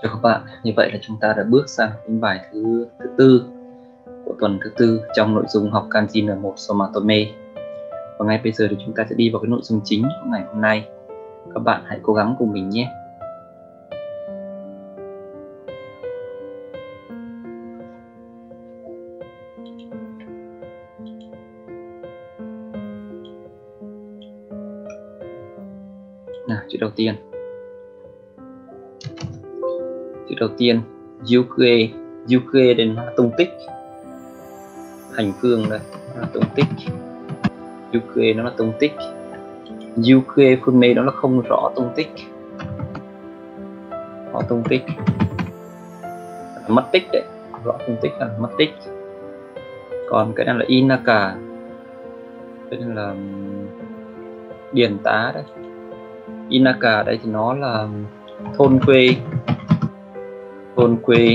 Chào các bạn, như vậy là chúng ta đã bước sang những bài thứ tư của tuần thứ tư trong nội dung học Kanji N1 Somatome. Và ngay bây giờ thì chúng ta sẽ đi vào cái nội dung chính của ngày hôm nay. Các bạn hãy cố gắng cùng mình nhé. Nào, chữ đầu tiên. Chữ đầu tiên, Yukue. Yukue đây nó là tung tích. Hành phương đây, nó là tung tích. Yukue nó là tung tích. Yukue Fume đó là không rõ tung tích. Rõ tung tích. Mất tích đấy. Rõ tung tích là mất tích. Còn cái này là Inaka. Cái này là điển tá đấy. Inaka đây thì nó là thôn quê. Thôn quê.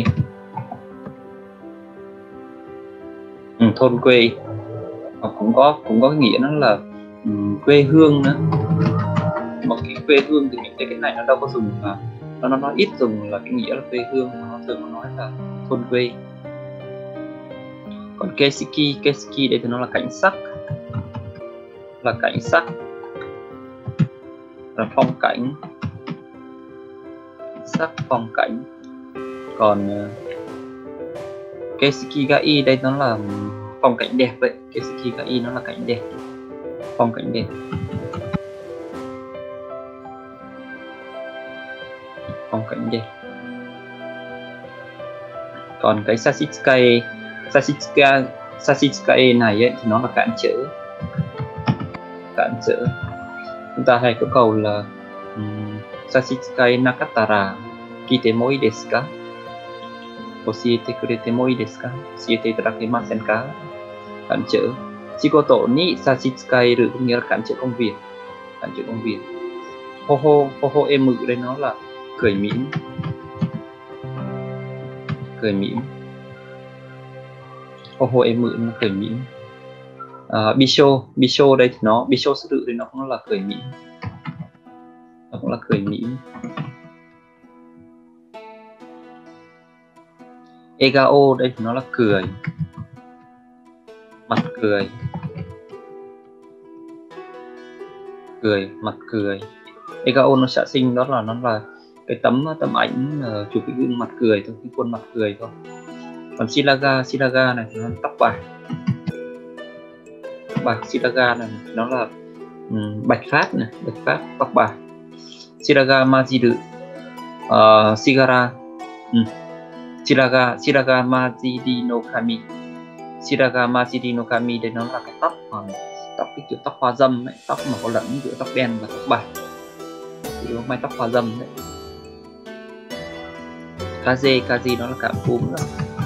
Thôn quê. Hoặc cũng có cái nghĩa nó là quê hương nữa. Một cái quê hương thì mình thấy cái này nó đâu có dùng là nó ít dùng là cái nghĩa là quê hương, mà nó thường nói là thôn quê. Còn Keisiki đây thì nó là cảnh sắc, là cảnh sắc, là phong cảnh, sắc phong cảnh. Còn Keisiki đây nó là phong cảnh đẹp vậy. Keisiki nó là cảnh đẹp, phong cảnh đẹp, phong cảnh đẹp. Còn cái Sashitsukae này ấy, thì nó là cản trở. Cản trở. Chúng ta hay có câu là Sashitsukae nakatara kite mo ii desu ka? Oshiete kurete mo ii desu ka? Oshiete itadakimasen ka? Cản trở. Shikoto ni Sashitsukaeru có nghĩa là cản trở công việc. Cản trở công việc. Hoho emu đây nó là cười mỉm. Cười mỉm. Hoho emu nó cười mỉm. Bisho đây thì Bisho sư tự đây nó cũng là cười mỉm. Nó cũng là cười mỉm. Egao đây thì nó là cười. Mặt cười. Cười, mặt cười. Egao nó sẽ sinh đó là nó là cái tấm ảnh chụp cái gương mặt cười thôi, cái khuôn mặt cười thôi. Còn Shiraga này thì nó là tóc bạc. Tóc bạc Shiraga này nó là bạch phát này, bạch phát, tóc bạc. Shiraga Majiru Shiraga Majiri no Kami. Shiraga Majiri no Kami đây nó là cái tóc cái kiểu tóc hoa dâm ấy, tóc mà có lẫn giữa tóc đen và tóc bạc. Kiểu mái tóc hoa dâm đấy. Kaze nó là cảm cúm đó.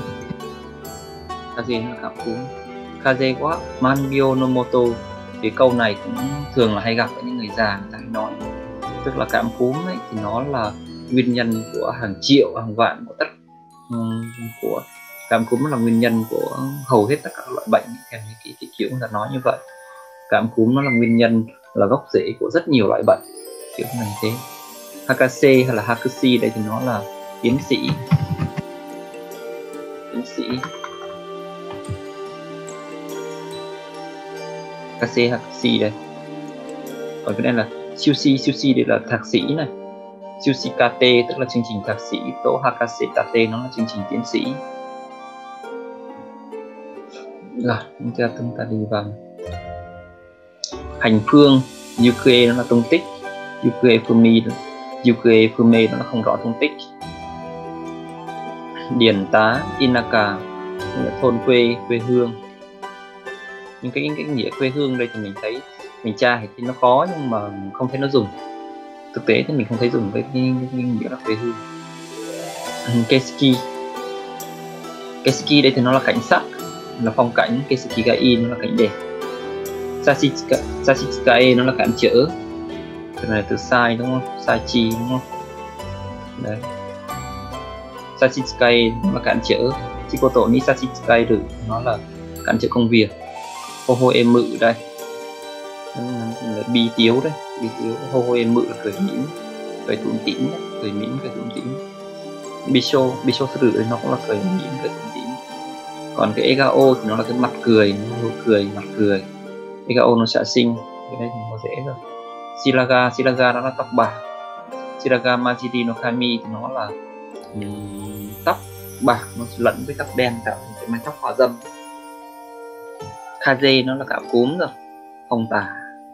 Kaze nó là cảm cúm. Kaze wa manbyo no moto. Thì câu này cũng thường là hay gặp ở những người già, người ta hay nói. Tức là cảm cúm ấy, thì nó là nguyên nhân của hàng triệu, hàng vạn của của cảm cúm là nguyên nhân của hầu hết tất cả các loại bệnh, theo như cái kiểu người ta nói như vậy. Cảm cúm nó là nguyên nhân, là gốc rễ của rất nhiều loại bệnh, kiểu như thế. Hakase hay là Hakushi đây thì nó là tiến sĩ. Tiến sĩ. Hakushi đây. Còn cái này là Sushi đây là thạc sĩ này. Sushikate tức là chương trình thạc sĩ. To Hakase Tate nó là chương trình tiến sĩ. Rồi, chúng ta đi vào hành phương. Yukue nó là tung tích. Yukue Fume nó là không rõ tung tích. Điển tá Inaka là thôn quê, quê hương. Nhưng cái nghĩa quê hương đây thì mình thấy mình tra thì nó có nhưng mà không thấy nó dùng. Thực tế thì mình không thấy dùng với cái nghĩa là quê hương. Keisiki đây thì nó là cảnh sắc, là phong cảnh. Keisiki nó là cảnh đẹp. Sashitsukae nó là cản trở. Cái này từ sai đúng không? Sai chi đúng không? Đấy. Sashitsukae nó là cản trở. Shikoto ni Sashitsukaeru nó là cản trở công việc. Hoho emu đây là bi tiếu đấy. Bi tiếu. Hoho emu là cười mỉm, cười tủm tỉm, cười mỉm, cười tủm tỉm. Bisho sư tử nó cũng là cười mỉm. Còn cái egao thì nó là cái mặt cười, nụ cười, mặt cười. Egao nó sẽ sinh, cái đây thì nó dễ rồi. Shiraga nó là tóc bạc. Shiraga Majiri no Kami thì nó là tóc bạc nó lẫn với tóc đen tạo thành cái mái tóc hòa dâm. Kaze nó là cảm cúm rồi, phong tả.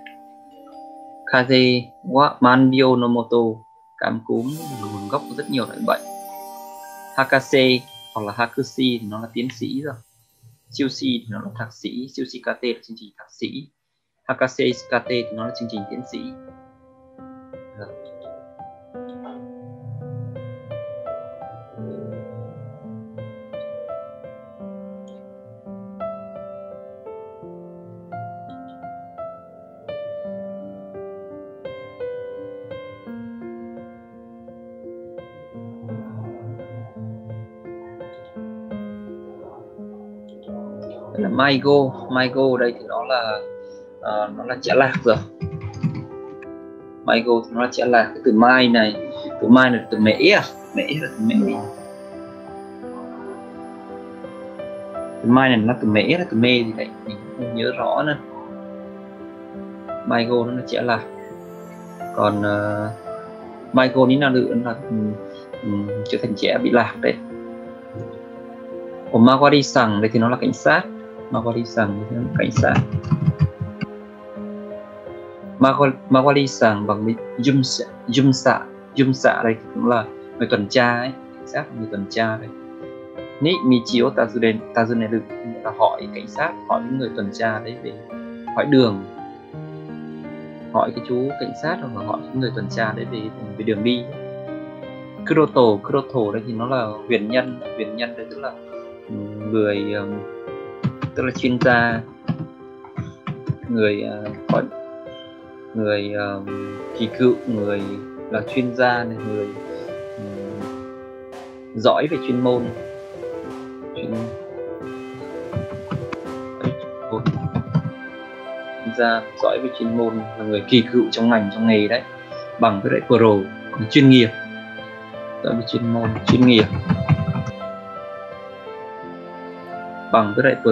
Kaze wa manbyo no moto, cảm cúm nguồn gốc của rất nhiều loại bệnh. Hakase hoặc là Hakushi thì nó là tiến sĩ rồi. Shushi thì nó là thạc sĩ, Shushi Kate là chương trình thạc sĩ. Hakase Kate thì nó là chương trình tiến sĩ. Là Maigo đây thì nó là chả lạc rồi. Maigo thì nó là chả lạc. Cái từ mai này là từ mễ à? Mễ là từ mễ. Từ mai này nó từ mễ là từ mê gì đấy, mình không nhớ rõ nữa. Maigo nó là chả lạc. Còn Maigo ní nào nữa là trở thành trẻ bị lạc đấy. Của Mawari-san đây thì nó là cảnh sát. Mawari-san thì nó là cảnh sát. Mawari-san bằng với Jumsa đây thì cũng là người tuần tra ấy, cảnh sát người tuần tra đây. Ni Michio Tazuneru là hỏi cảnh sát, hỏi những người tuần tra đấy về hỏi đường, hỏi cái chú cảnh sát hoặc là hỏi những người tuần tra đấy về đường đi. Kuroto đây thì nó là huyền nhân đây tức là người tức là chuyên gia, người kỳ cựu, người là chuyên gia này, người giỏi về chuyên môn, chuyên gia giỏi về chuyên môn, là người kỳ cựu trong ngành trong nghề đấy, bằng với lại pro chuyên nghiệp, giỏi về chuyên môn chuyên nghiệp, bằng với lại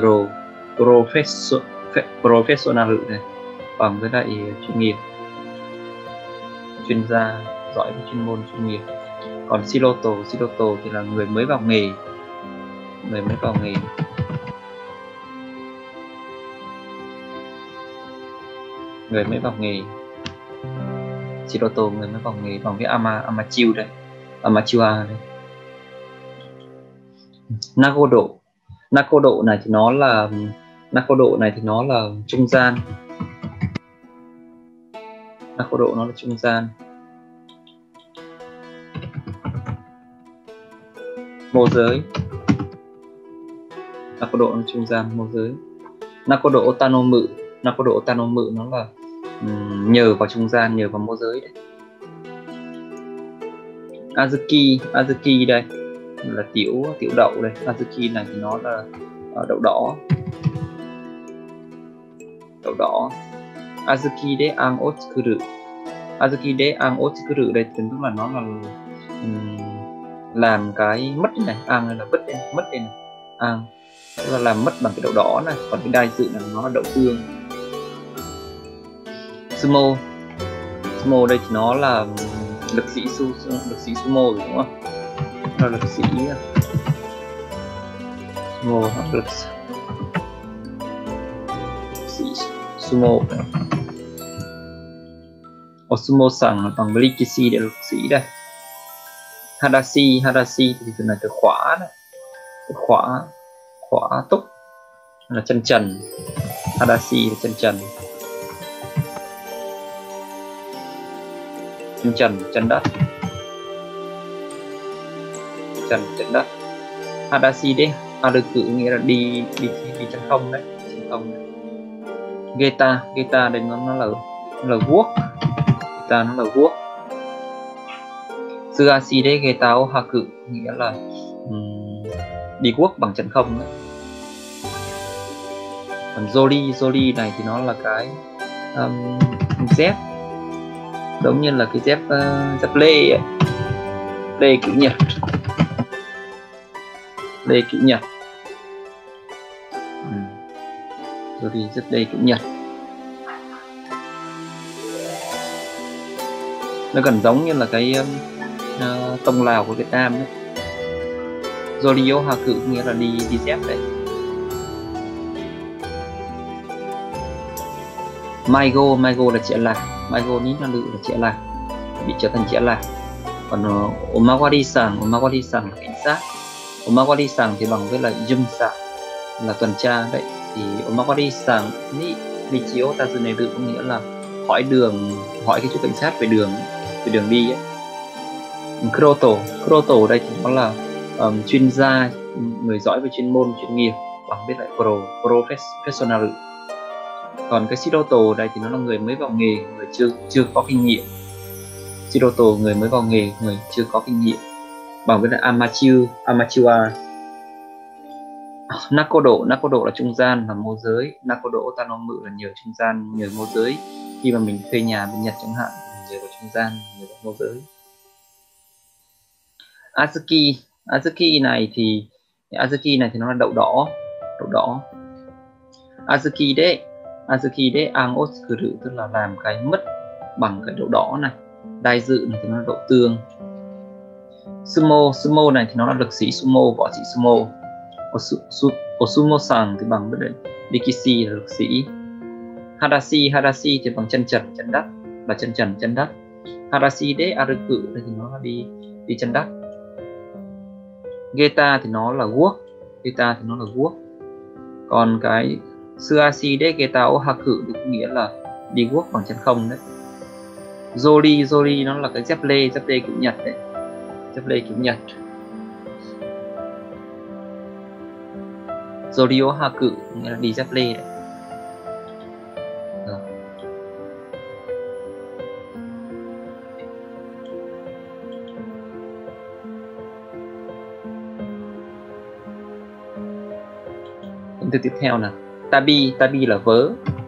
professional này, bằng với lại chuyên nghiệp, chuyên gia giỏi về chuyên môn chuyên nghiệp. Còn Shiroto thì là người mới vào nghề, người mới vào nghề. Shiroto người mới vào nghề, bằng với amateur đây, amateur đây. Nakodo này thì nó là trung gian. Nakodo nó là trung gian. Môi giới. Nakodo nó là trung gian môi giới. Nakodo Otanomu nó là nhờ vào trung gian, nhờ vào môi giới đấy. Azuki đây là tiểu đậu đây. Azuki này thì nó là đậu đỏ. Azuki de an otsukuru đây tức là nó là làm cái mất này, an này là mất đây này, an tức là làm mất bằng cái đậu đỏ này. Còn cái đai dự là nó là đậu tương. Sumo đây thì nó là lực sĩ sumo rồi đúng không? Nó là lực sĩ sumo hoặc lực sĩ sumo. Sumo sang bằng rikishi để lực sĩ đây. Hadashi thì từ này từ khóa này, từ khóa túc là chân trần. Hadashi là chân trần, chân đất, chân đất. Hadashi đấy, haruku nghĩa là đi chân không đấy, Geta đây nó là guốc. Geta nó là guốc. Sugashi đấy, Geta o haku nghĩa là đi guốc bằng chân không đấy. Còn Zori này thì nó là cái dép, giống như là cái dép lê cử nhật. Lê Cửu Nhật. Rồi thì rất Lê Cửu Nhật. Nó gần giống như là cái tông Lào của Việt Nam đấy. Zorio Hà Cự nghĩa là đi dép đấy. Maigo là trẻ lạc. Maigo ní là lự là trẻ lạc, bị trở thành trẻ lạc. Còn Omawari-san là cảnh sát. Omawari-san thì bằng với là Jun-san là tuần tra đấy. Thì Omawari-san ní Michio Tazuneru có nghĩa là hỏi cái chú cảnh sát về đường đi ấy. Kuroto đây thì nó là chuyên gia, người giỏi về chuyên môn chuyên nghiệp, bằng biết lại professional. Còn cái Shiroto đây thì nó là người mới vào nghề, người chưa có kinh nghiệm. Shiroto người mới vào nghề, người chưa có kinh nghiệm, bằng với là amateur. Nakodo là trung gian, là môi giới. Nakodo Otanomự là nhờ trung gian, nhờ môi giới. Khi mà mình thuê nhà bên Nhật chẳng hạn, nhờ vào trung gian, nhờ vào môi giới. Azuki này thì nó là đậu đỏ. Azuki de angosukuru, tức là làm cái mất bằng cái đậu đỏ này. Đại dự này thì nó là đậu tương. Sumo này thì nó là lực sĩ sumo, võ sĩ sumo. Osumo-san thì bằng với đấy Rikishi là lực sĩ. Hadashi thì bằng chân trần chân đất, là chân trần chân đất. Hadashi de aruku thì nó là đi chân đất. Geta thì nó là guốc. Còn cái Suashi de Geta o Haku thì có nghĩa là đi guốc bằng chân không đấy. Zori nó là cái dép lê Cửu Nhật đấy. Dép lê Cửu Nhật. Zorio Haku nghĩa là đi dép lê đấy. Từ tiếp theo là tabi là vớ.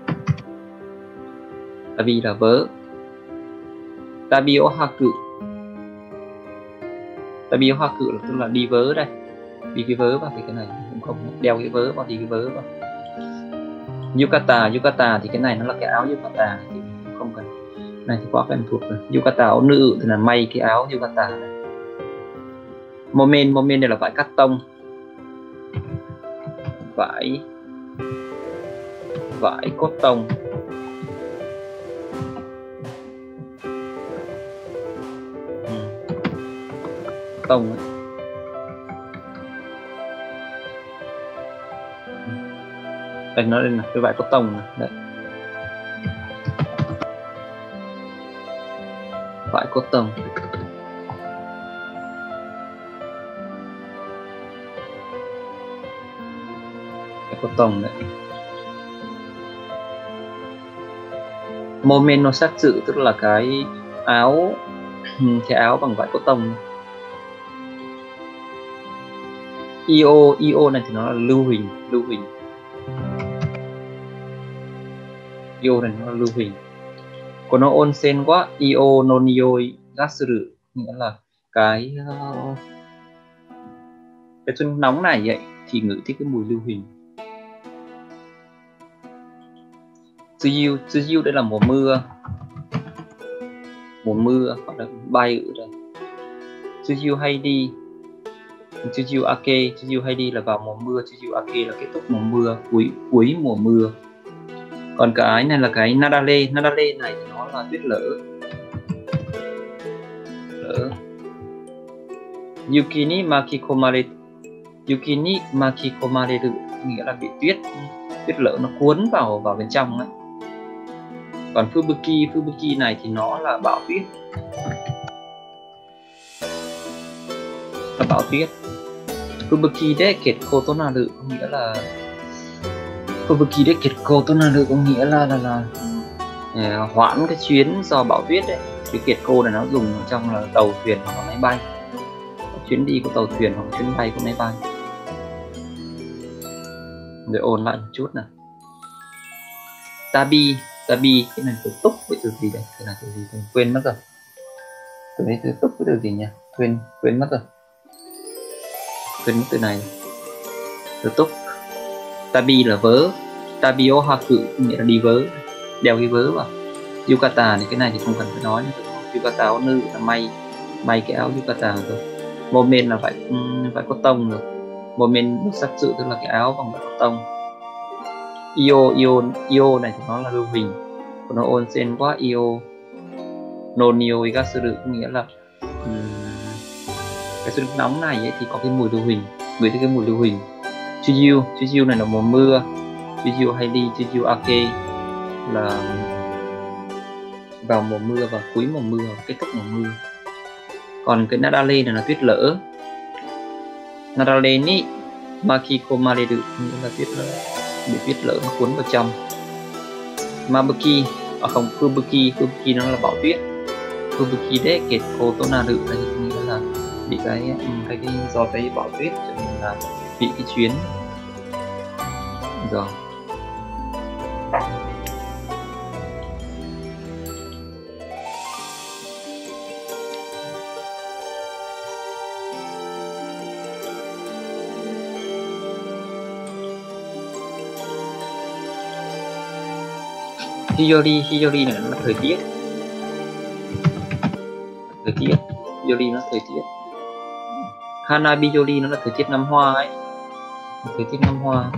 Tabi o haku là tức là đi vớ đây, đi cái vớ vào cái này cũng không đeo cái vớ vào, thì cái vớ vào. Yukata thì cái này nó là cái áo yukata thì không cần, này thì quá quen thuộc rồi. Yukata áo nữ thì là may cái áo yukata này. Momen đây là vải cắt tông, vải cốt tông. Tông ấy. Đây nó đây là cái vải cốt tông này. Đấy. Vải cốt tông. Vải cốt tông đấy. Momenosatsu tức là cái áo bằng vải cốt tông. Io này thì nó là lưu huỳnh. Io này nó là lưu huỳnh. Còn nó onsen quá, io no nioi gasuru nghĩa là cái xuân nóng này vậy thì ngửi thấy cái mùi lưu huỳnh. Tsuyu đây là mùa hoặc là bay ở đây. Tsuyu hay đi. Tsuyu hay đi là vào mùa mưa. Tsuyu ake là kết thúc mùa mưa, cuối mùa mưa. Còn cái này là cái nadale này thì nó là tuyết lở. Yukini makikomareru nghĩa là bị tuyết lở nó cuốn vào bên trong ấy. Còn Fubuki này thì nó là bão tuyết. Fubuki de ketko to naru có nghĩa là hoãn cái chuyến do bão tuyết đấy. Cái ketko này nó dùng trong là tàu thuyền hoặc là máy bay. Chuyến đi của tàu thuyền hoặc chuyến bay của máy bay. Để ôn lại một chút nào. Tabi cái này từ túc với từ gì đây? Cái này từ gì tôi quên mất rồi. Từ đấy từ túc với từ gì nhỉ? Quên mất rồi. Quên mất từ này. Tự túc. Tabi là vớ, tabio haku nghĩa là đi vớ, đeo cái vớ vào. Yukata thì cái này thì không cần phải nói nữa. Yukata áo nữ là may cái áo yukata rồi. Momen là vải cotton rồi. Momen sắc sự tức là cái áo bằng vải cotton. Io này thì nó là lưu huỳnh, còn nó onsen quá io nonio igasuru nghĩa là cái suối nước nóng này ấy, thì có cái mùi lưu huỳnh, gửi tới cái mùi lưu huỳnh. Chuju này là mùa mưa, Chuju hay đi Chuju ake là vào mùa mưa, vào cuối mùa mưa, kết thúc mùa mưa. Còn cái Nadale này là tuyết lở. Nadale ni makiko mareru nghĩa là tuyết lở, bị tuyết lở nó cuốn vào trong. Mabuki không, Fubuki nó là bão tuyết. Fubuki đấy kệt cô tô na đự là nghĩa là bị cái do cái bão tuyết cho nên là bị cái chuyến rồi. Hiyori này nó là thời tiết. Hiyori nó thời tiết. Hanabi Yori nó là thời tiết năm hoa ấy. Thời tiết năm hoa.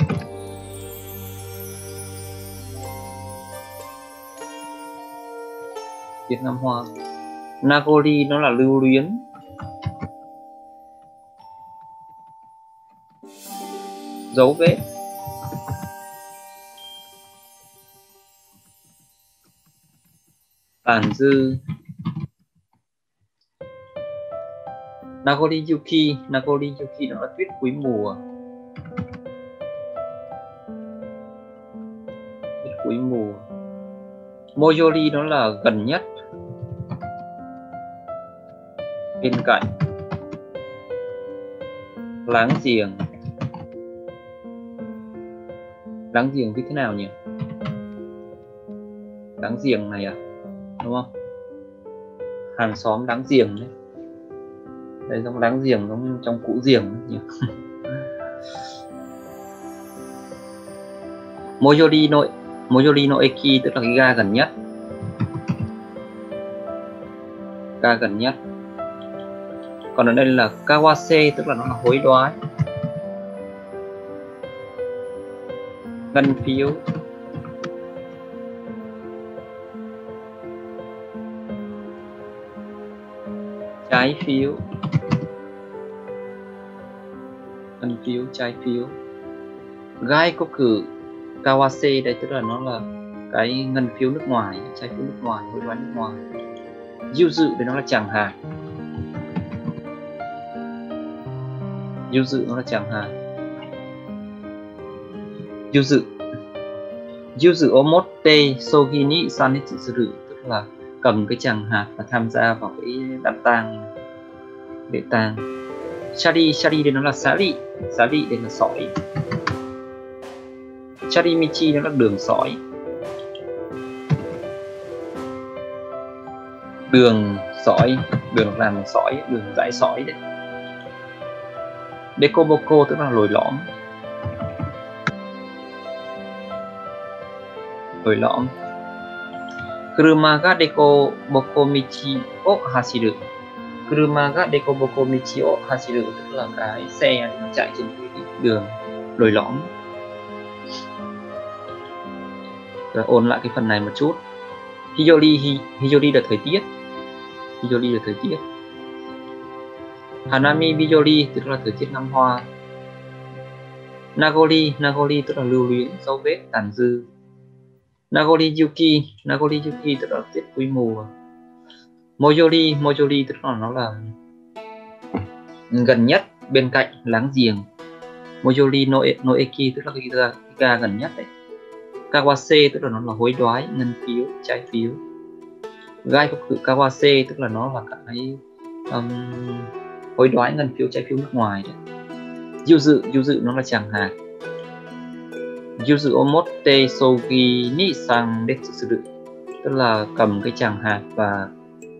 Tiết năm hoa. Nagori nó là lưu luyến. Dấu vết. Tàn dư. Nagori Yuki nó là tuyết cuối mùa. Tuyết cuối mùa. Mojori nó là gần nhất, bên cạnh, láng giềng. Láng giềng như thế nào nhỉ? Láng giềng này à, đúng không? Hàng xóm láng giềng đấy. Đây giống láng giềng, giống trong cũ giềng nhỉ. Mojori no eki tức là cái ga gần nhất. Ga gần nhất. Còn ở đây là kawase tức là nó là hối đoái. Ngân phiếu. Trái phiếu. Ngân phiếu, trái phiếu. Gai có cử kawase đây tức là nó là cái ngân phiếu nước ngoài, trái phiếu nước ngoài, hối đoái nước ngoài. Yuzu thì nó là chẳng hạn. Yuzu nó là chẳng hạn. Yuzu omote sogi ni sanetsu suru tức là cầm cái chẳng hạt và tham gia vào cái đám tang, lễ tang. Shari đây nó là sari đây là sỏi. Charimichi nó là đường sỏi. Đường sỏi, đường làm bằng sỏi, đường dải sỏi đấy. Dekoboko tức là lồi lõm. Lồi lõm. Kuruma ga dekoboko michi o hashiru. Kuruma ga dekoboko michi o hashiru tức là cái xe nó chạy trên cái đường lồi lõm. Rồi ôn lại cái phần này một chút. Hiyori là thời tiết. Hanami Bijori tức là thời tiết năm hoa. Nagori tức là lưu luyến, dấu vết, tàn dư. Nagori Yuki tức là tiết cuối mùa. Mojori tức là nó là gần nhất, bên cạnh, láng giềng. Mojori no eki tức là cái ga gần nhất đấy. Kawase tức là nó là hối đoái, ngân phiếu, trái phiếu. Gai có cự kawase tức là nó là cái hối đoái, ngân phiếu, trái phiếu nước ngoài đấy. Yuzu nó là chẳng hạn. Yuzu omote sogi ni sang detsu suru tức là cầm cái chẳng hạt và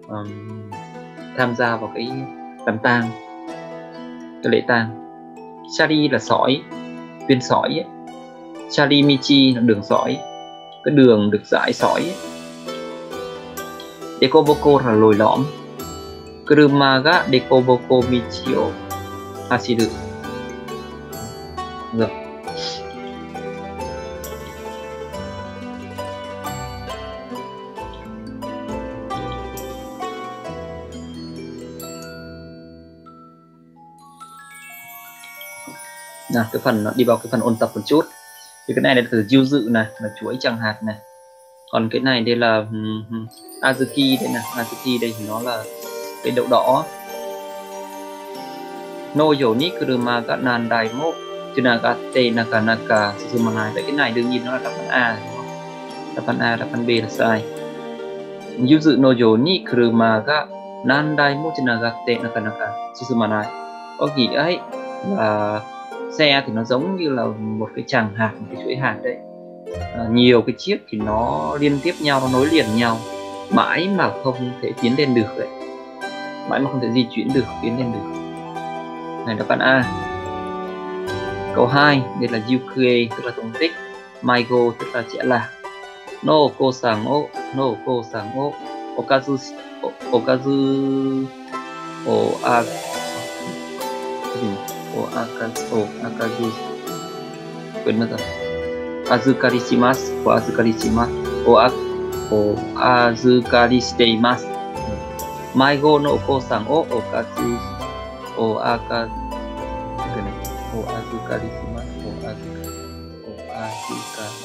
tham gia vào cái đám tang, cái lễ tang. Shari là sỏi, viên sỏi ấy. Sharimichi là đường sỏi, cái đường được rải sỏi ấy. Dekoboko là lồi lõm. Kuruma ga dekoboko michi o hashiru. Được. Nào, cái phần đi vào cái phần ôn tập một chút. Thì cái này là từ diêu dự này, là chuỗi chẳng hạt này. Còn cái này đây là azuki đây này, azuki đây thì nó là cái đậu đỏ. No yo ni kuruma ga nandai mo tsunagatte nakanaka susumanai. Vậy cái này đương nhiên nó là đáp án A, đúng không? Đáp án A, đáp án B là sai. Yuzu no yo ni kuruma ga nandai mo tsunagatte nakanaka susumanai. Có nghĩa ấy là xe thì nó giống như là một cái chằng hạt, một cái chuỗi hạt đấy. Nhiều cái chiếc thì nó liên tiếp nhau, nó nối liền nhau mãi mà không thể tiến lên được đấy, mãi mà không thể di chuyển được, tiến lên được. Này đáp án A. Câu 2, đây là Yukie tức là tung tích, Maigo tức là trẻ lạc. No ko-san o, no ko-san o, okazu o akazu quên mất rồi. Azukari shimasu o azukari shimasu o azukari shiteimasu. Maigo no ko-san o okazu o akazu o azukari shimasu o azukari.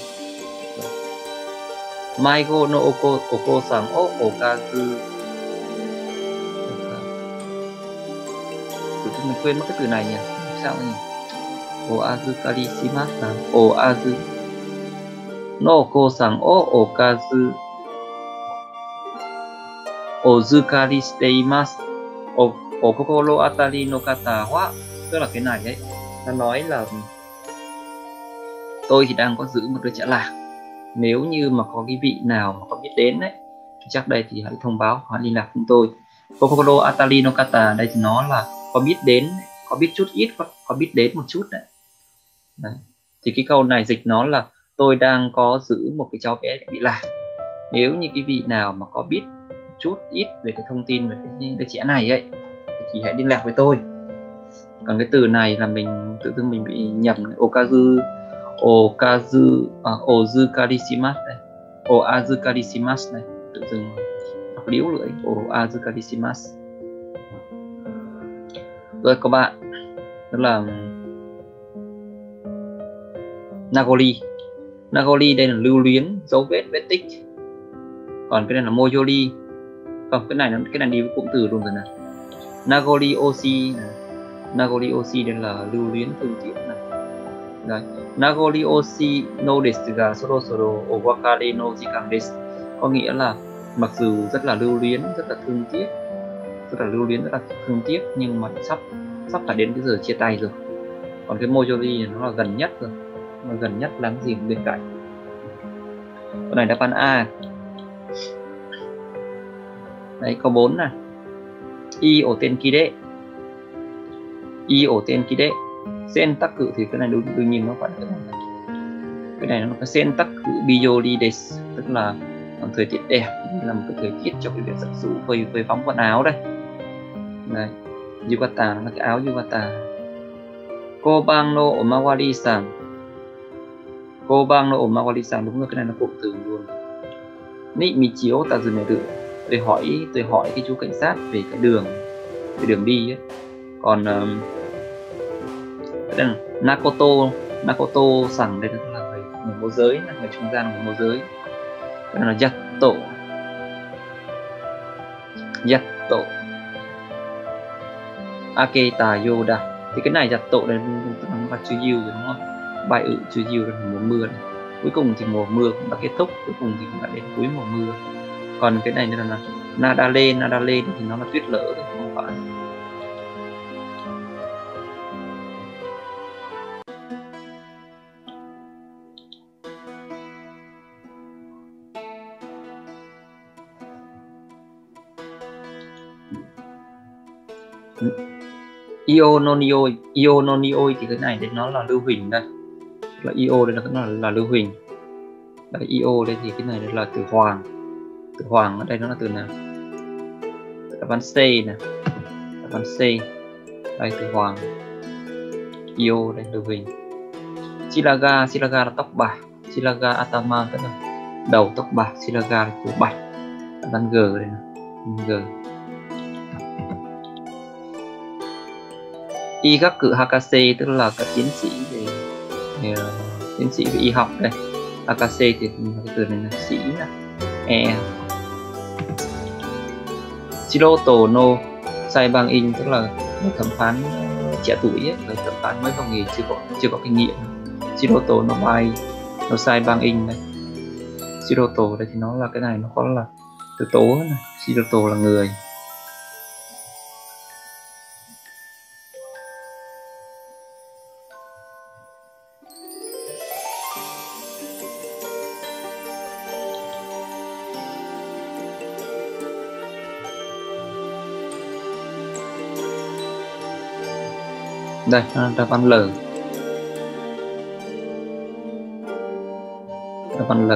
Maigo no oko-san o okazu. Mình quên mất cái từ này nhỉ? Sao nhỉ? O azukari shimasu là o azu no oko-san o okazu ozukari shiteimasu o kokoro atari no kata wa. Tức là cái này đấy, nó nói là tôi thì đang có giữ một đứa trẻ lạc. Nếu như mà có cái vị nào mà có biết đến đấy thì chắc đây thì hãy thông báo, hãy liên lạc chúng tôi. Kokoro atari no kata đây thì nó là có biết đến, có biết chút ít, có biết đến một chút đấy. Đấy. Thì cái câu này dịch nó là tôi đang có giữ một cái cháu bé bị lạc. Nếu như cái vị nào mà có biết chút ít về cái thông tin về cái đứa trẻ này ấy thì hãy liên lạc với tôi. Còn cái từ này là mình tự dưng mình bị nhầm, ozukari shimasu này, azukari shimasu này, tự dưng đọc điếu lưỡi, azukari shimasu. Rồi các bạn, đó là nagori. Nagori đây là lưu luyến, dấu vết, vết tích. Còn cái này là moyori. Không, cái này đi với cụm từ luôn rồi nè. Nagori oshi này. Nagori oshi đây là lưu luyến, thương tiếc này. Rồi. Nagori oshi no desu ga sorosoro o wakare no jikan desu. Có nghĩa là mặc dù rất là lưu luyến, rất là thương tiếc, rất là lưu luyến, rất là thương tiếc, nhưng mà sắp phải đến cái giờ chia tay rồi. Còn cái moyori nó là gần nhất rồi, nó gần nhất láng giềng bên cạnh. Câu này đáp án A. Đấy, câu 4 này. I ổ tên kide. I ổ tên kide. Sen tắc cự thì cái này đương nhiên nó phải cái này nó là sen tắc cự biyori desu, tức là thời tiết đẹp, là một cái thời tiết cho cái việc giặt giũ phơi phóng quần áo đây. Này, yukata là cái áo yukata. Koban no omawari-san. Koban no omawari-san, đúng rồi, cái này là cụm từ luôn. Ni michi o tazuneru. Tôi hỏi cái chú cảnh sát về cái đường đi ấy. Còn đây là Nakoto-san, đây là người môi giới, là người trung gian, người môi giới. Cái này là Yatto Aketa Yoda. Thì cái này Yatto đây nó là Chuyu rồi, đúng không? Bài Chuyu là mùa mưa này. Cuối cùng thì mùa mưa cũng đã kết thúc, cuối cùng thì cũng đã đến cuối mùa mưa. Còn cái này là Nadale thì nó là tuyết lở, không phải. Iononioi. Iononioi thì cái này thì nó là lưu huỳnh đây, là io đây là lưu huỳnh. Đấy, io đây thì cái này là từ hoàng. Từ hoàng ở đây nó là từ nào? Đáp án C nè, đáp án C. Đây từ hoàng. Io đây lưu huỳnh. Silaga, silaga là tóc bạc. Silaga atama tức là đầu tóc bạc. Silaga là từ bạch. Đáp án G đây nè, G. Y các cử Hakase tức là các tiến sĩ về tiến sĩ về y học đây. Hakase thì cái từ này là sĩ nè. E. Shiroto no Saiban-in tức là một thẩm phán trẻ tuổi ấy, người thẩm phán mới vào nghề chưa có kinh nghiệm. Shiroto no Bai no Saiban-in đây. Shiroto đây thì nó là cái này nó có là từ tố này. Shiroto là người. Đây, đáp án L. Đáp án L.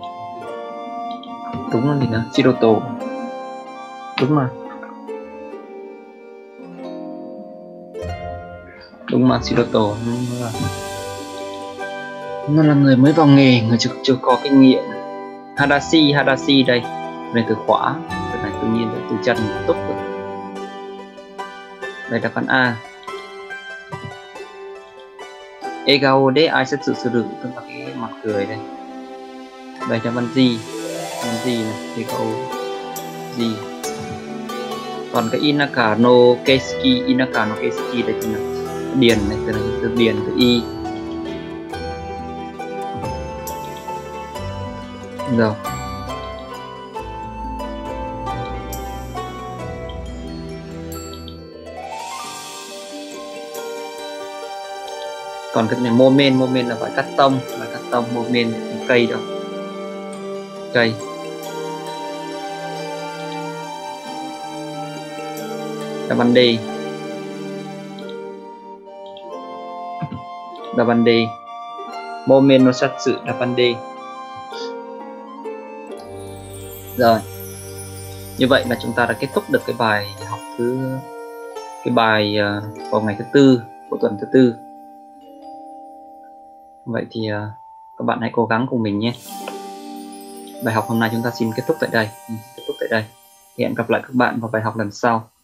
Đúng là gì nữa? Shiroto. Đúng mà. Đúng mà, Shiroto nó là người mới vào nghề, người chưa có kinh nghiệm. Hadashi, Hadashi đây. Đây từ khóa, từ này tự nhiên từ chân túc rồi. Đây đáp án A. Egao de ai sẽ sự được tức là cái mặt cười đây. Đây cho văn gì này, egao gì. Còn cái inaka no keisuki, inaka no keisuki đây chính là điền này, từ điền từ y. Rồi. Còn cái này momen là phải cắt tông, momen cây đâu, cây. Đáp án D. Đáp án D. Momen no satsu, đáp án D. Rồi. Như vậy là chúng ta đã kết thúc được cái bài học vào ngày thứ tư của tuần thứ tư. Vậy thì các bạn hãy cố gắng cùng mình nhé. Bài học hôm nay chúng ta xin kết thúc tại đây. Hẹn gặp lại các bạn vào bài học lần sau.